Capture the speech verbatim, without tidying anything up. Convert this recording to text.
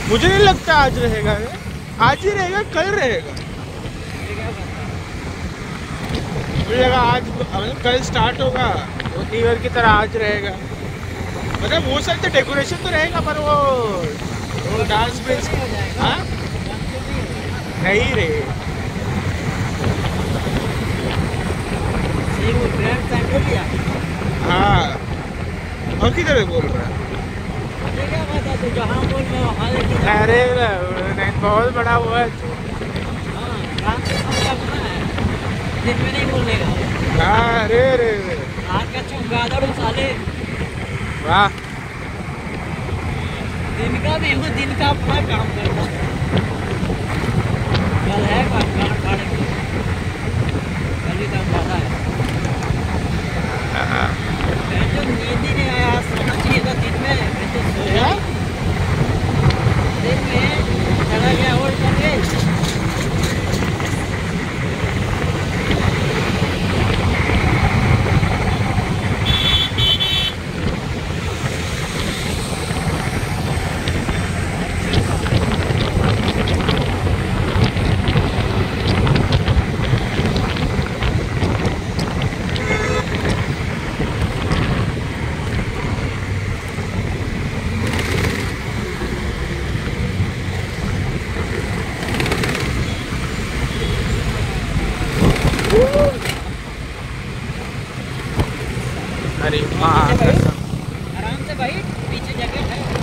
मुझे नहीं लगता आज रहेगा, आज ही रहेगा, कल रहेगा। मुझे लगा आज मतलब कल स्टार्ट होगा, न्यू ईयर की तरह आज रहेगा। मतलब वो सब तो डेकोरेशन तो रहेगा, पर वो वो डांस प्रिंस हाँ नहीं रे। हाँ और किधर बोल रहा है? अरे नहीं, बहुत बड़ा हुआ है। दिन में नहीं बोलेगा। हाँ रे रे रे आज का चमगादड़ साले। वाह, दिन का भी वो दिन का अपना काम करता। कल है काम काट काट के, कल ही काम ज्यादा है। मैं जो नींद ही नहीं आया, सोना चाहिए था दिन में, मैं तो सोया दिन में, चला गया और करके। अरे वाह, आराम से भाई, पीछे जगह है।